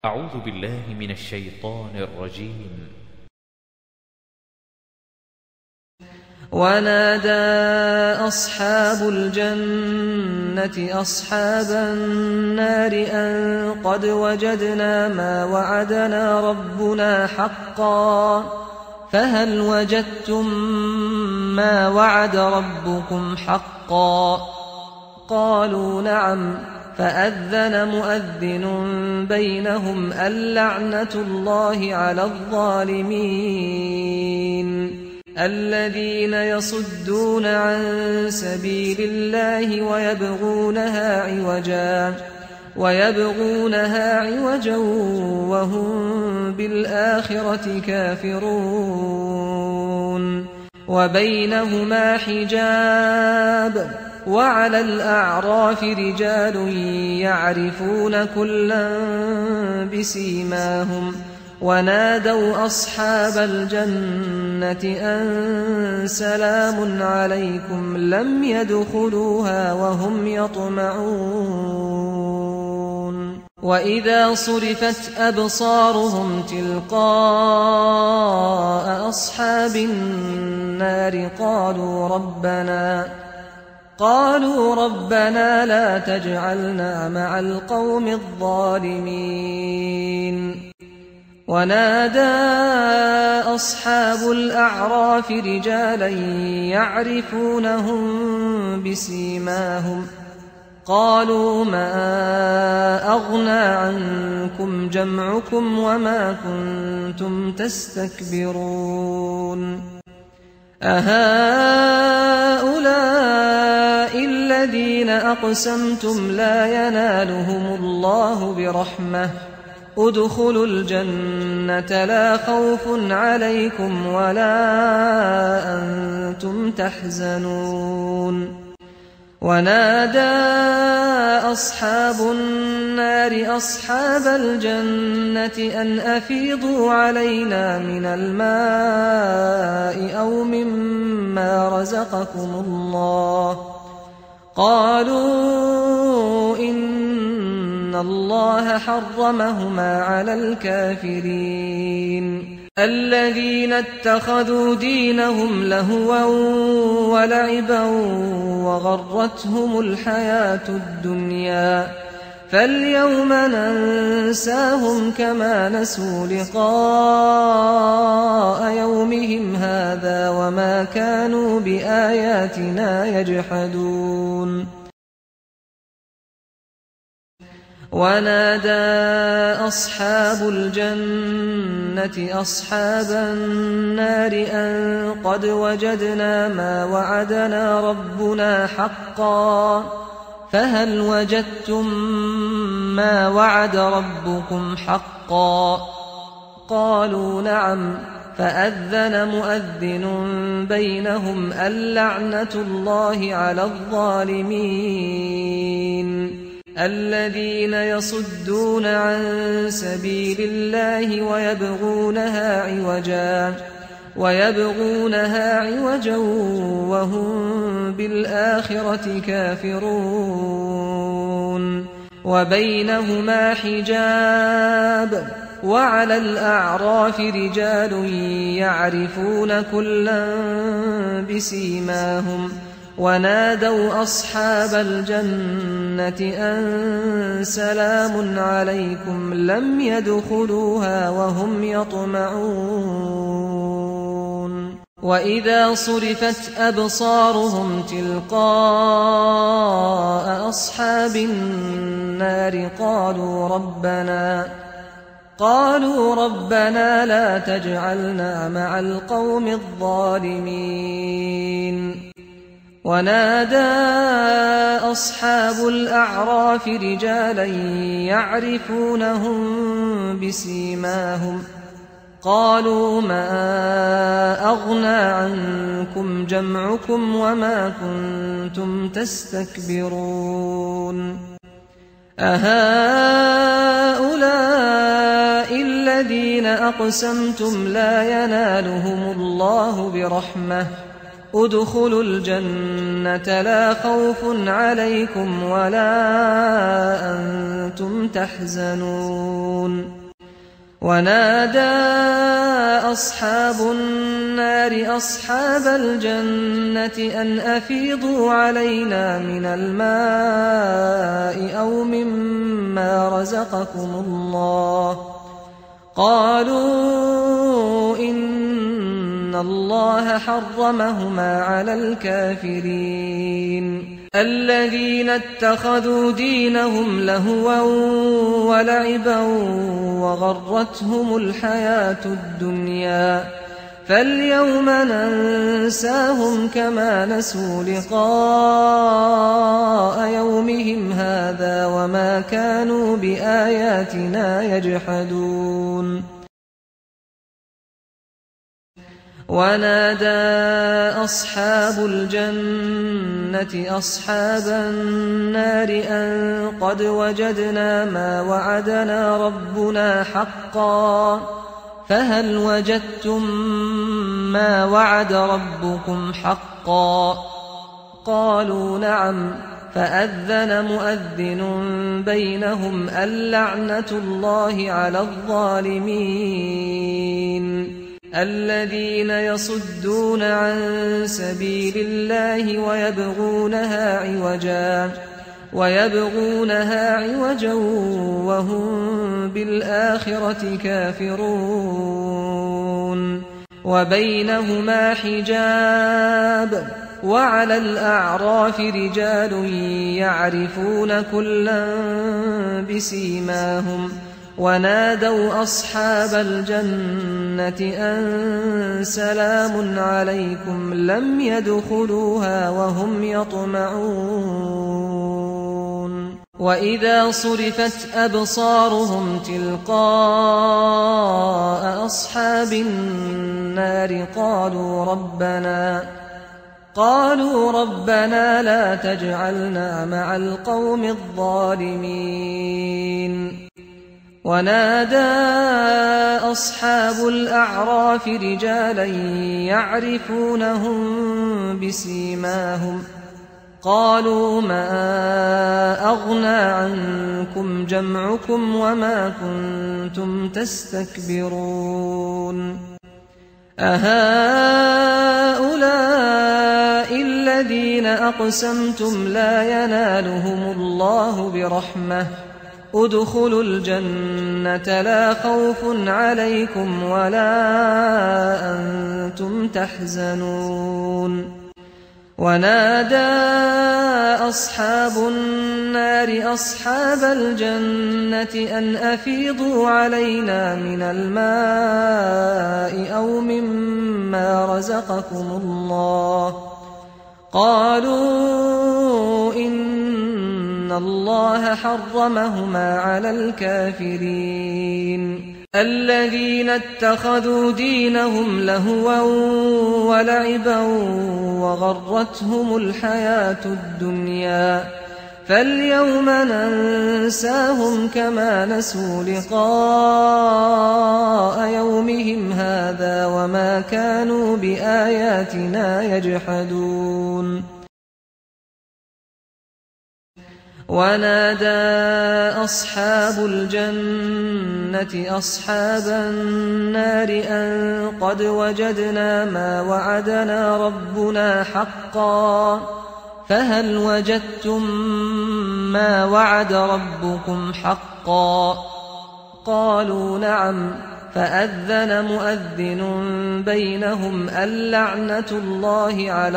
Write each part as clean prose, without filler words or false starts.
أعوذ بالله من الشيطان الرجيم. ونادى أصحاب الجنة أصحاب النار أن قد وجدنا ما وعدنا ربنا حقا فهل وجدتم ما وعد ربكم حقا؟ قالوا نعم. فأذن مؤذن بينهم اللعنة الله على الظالمين الذين يصدون عن سبيل الله ويبغونها عوجا وهم بالآخرة كافرون. وبينهما حجاب وعلى الأعراف رجال يعرفون كلا بسيماهم ونادوا أصحاب الجنة أن سلام عليكم لم يدخلوها وهم يطمعون. وإذا صرفت أبصارهم تلقاء أصحاب النار قالوا ربنا لا تجعلنا مع القوم الظالمين. ونادى أصحاب الأعراف رجالا يعرفونهم بسيماهم قالوا ما أغنى عنكم جمعكم وما كنتم تستكبرون أهؤلاء الذين أقسمتم لا ينالهم الله برحمة ادخلوا الجنة لا خوف عليكم ولا أنتم تحزنون. ونادى أصحاب النار أصحاب الجنة أن أفيضوا علينا من الماء أو مما رزقكم الله قالوا إن الله حرمهما على الكافرين الذين اتخذوا دينهم لهوا ولعبا وغرتهم الحياة الدنيا فاليوم ننساهم كما نسوا لقاء يومهم هذا وما كانوا بآياتنا يجحدون. ونادى أصحاب الجنة أصحاب النار أن قد وجدنا ما وعدنا ربنا حقا فهل وجدتم ما وعد ربكم حقا؟ قالوا نعم. فأذن مؤذن بينهم اللعنة الله على الظالمين الذين يصدون عن سبيل الله ويبغونها عوجا وهم بالآخرة كافرون. وبينهما حجاب وعلى الأعراف رجال يعرفون كلا بسيماهم ونادوا أصحاب الجنة أن سلام عليكم لم يدخلوها وهم يطمعون. وإذا صرفت أبصارهم تلقاء أصحاب النار قالوا ربنا لا تجعلنا مع القوم الظالمين. ونادى أصحاب الأعراف رجالا يعرفونهم بسيماهم قالوا ما أغنى عنكم جمعكم وما كنتم تستكبرون أهؤلاء الذين أقسمتم لا ينالهم الله برحمة ادخلوا الجنة لا خوف عليكم ولا أنتم تحزنون ونادى أصحاب النار أصحاب الجنة أن أفيضوا علينا من الماء أو مما رزقكم الله قالوا إن الله حرمهما على الكافرين الذين اتخذوا دينهم لهوا ولعبا وغرتهم الحياة الدنيا فاليوم ننساهم كما نسوا لقاء يومهم هذا وما كانوا بآياتنا يجحدون ونادى أصحاب الجنة أصحاب النار أن قد وجدنا ما وعدنا ربنا حقا فهل وجدتم ما وعد ربكم حقا قالوا نعم فأذن مؤذن بينهم اللعنة الله على الظالمين الذين يصدون عن سبيل الله ويبغونها عوجا وهم بالآخرة كافرون وبينهما حجاب وعلى الأعراف رجال يعرفون كلا بسيماهم ونادوا أصحاب الجنة أن سلام عليكم لم يدخلوها وهم يطمعون وإذا صرفت أبصارهم تلقاء أصحاب النار قالوا ربنا لا تجعلنا مع القوم الظالمين ونادى أصحاب الأعراف رجالا يعرفونهم بسيماهم قالوا ما أغنى عنكم جمعكم وما كنتم تستكبرون أهؤلاء الذين أقسمتم لا ينالهم الله برحمة ادخلوا الجنة لا خوف عليكم ولا أنتم تحزنون ونادى أصحاب النار أصحاب الجنة أن أفيضوا علينا من الماء أو مما رزقكم الله قالوا إن الله حرمهما على الكافرين الذين اتخذوا دينهم لهوا ولعبا وغرتهم الحياة الدنيا فاليوم ننساهم كما نسوا لقاء يومهم هذا وما كانوا بآياتنا يجحدون ونادى أصحاب الجنة أصحاب النار أن قد وجدنا ما وعدنا ربنا حقا فهل وجدتم ما وعد ربكم حقا قالوا نعم فأذن مؤذن بينهم اللعنة الله على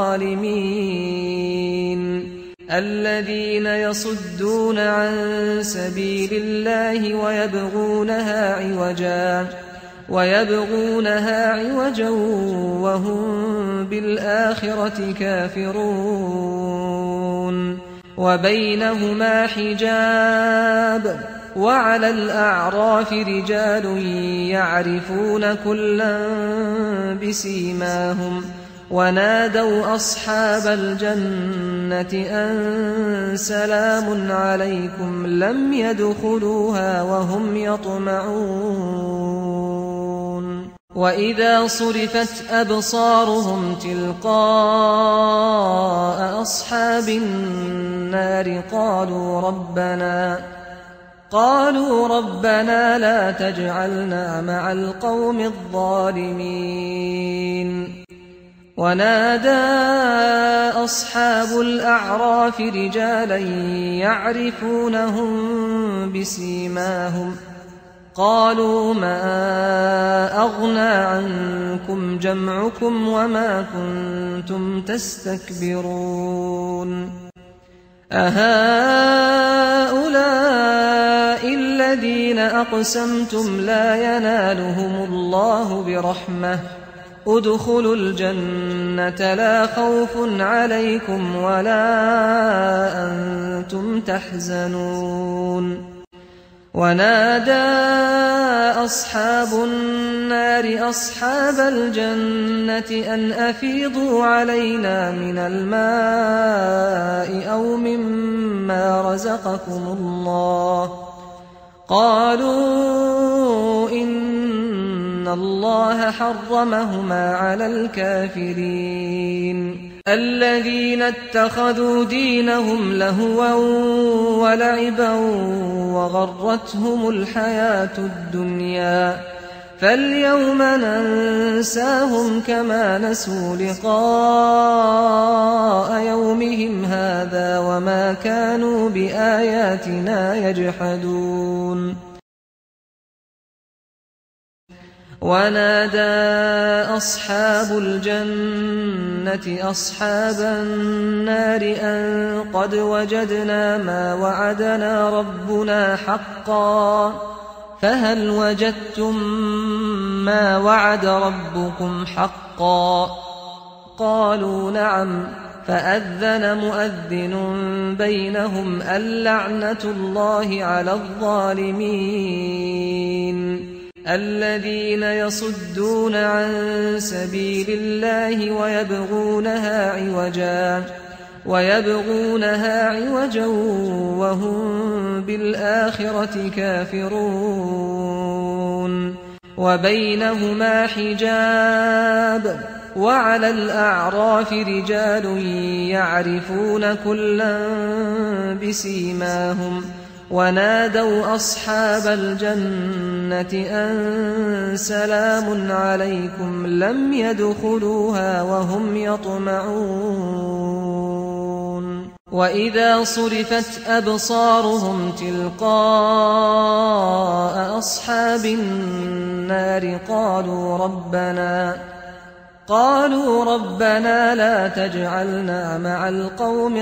الظالمين الذين يصدون عن سبيل الله ويبغونها عوجا وهم بالآخرة كافرون وبينهما حجاب وعلى الأعراف رجال يعرفون كلا بسيماهم ونادوا أصحاب الجنة أن سلام عليكم لم يدخلوها وهم يطمعون وإذا صرفت أبصارهم تلقاء أصحاب النار قالوا ربنا لا تجعلنا مع القوم الظالمين ونادى أصحاب الأعراف رجالا يعرفونهم بسيماهم قالوا ما أغنى عنكم جمعكم وما كنتم تستكبرون أهؤلاء الذين أقسمتم لا ينالهم الله برحمة ادخلوا الجنة لا خوف عليكم ولا أنتم تحزنون ونادى أصحاب النار أصحاب الجنة أن أفيضوا علينا من الماء أو مما رزقكم الله قالوا إن الله حرمهما على الكافرين الذين اتخذوا دينهم لهوا ولعبا وغرتهم الحياة الدنيا فاليوم ننساهم كما نسوا لقاء يومهم هذا وما كانوا بآياتنا يجحدون ونادى أصحاب الجنة أصحاب النار أن قد وجدنا ما وعدنا ربنا حقا فهل وجدتم ما وعد ربكم حقا قالوا نعم فأذن مؤذن بينهم اللعنة الله على الظالمين الذين يصدون عن سبيل الله ويبغونها عوجا وهم بالآخرة كافرون وبينهما حجاب وعلى الأعراف رجال يعرفون كلا بسيماهم ونادوا أصحاب الجنة أن سلام عليكم لم يدخلوها وهم يطمعون وإذا صرفت أبصارهم تلقاء أصحاب النار قالوا ربنا لا تجعلنا مع القوم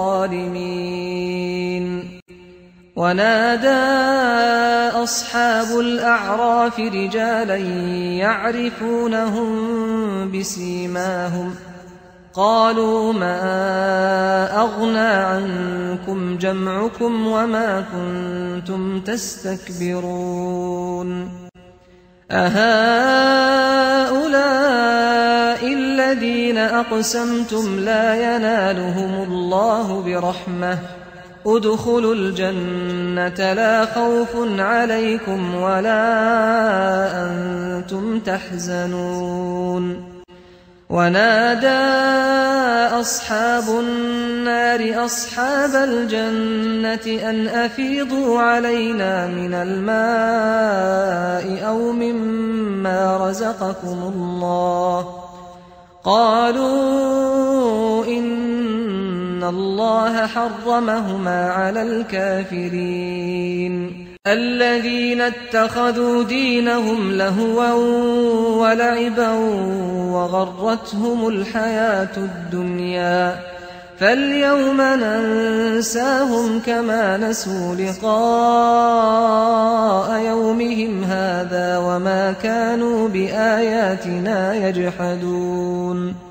الظالمين ونادى أصحاب الأعراف رجالا يعرفونهم بسيماهم قالوا ما أغنى عنكم جمعكم وما كنتم تستكبرون أهؤلاء الذين أقسمتم لا ينالهم الله برحمة ادخلوا الجنة لا خوف عليكم ولا أنتم تحزنون ونادى أصحاب النار أصحاب الجنة أن أفيضوا علينا من الماء أو مما رزقكم الله قالوا إن الله حرمهما على الكافرين الذين اتخذوا دينهم لهوا ولعبا وغرتهم الحياة الدنيا فاليوم ننساهم كما نسوا لقاء يومهم هذا وما كانوا بآياتنا يجحدون